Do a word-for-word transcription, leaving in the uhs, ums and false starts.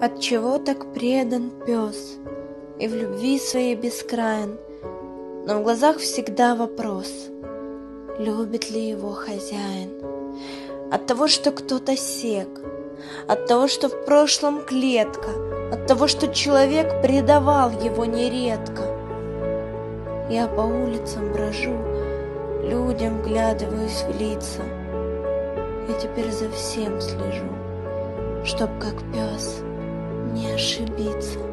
Отчего так предан пес и в любви своей бескраен, но в глазах всегда вопрос: любит ли его хозяин? От того, что кто-то сек, от того, что в прошлом клетка, от того, что человек предавал его нередко. Я по улицам брожу, людям вглядываюсь в лица. Я теперь за всем слежу, чтоб как пес не ошибиться.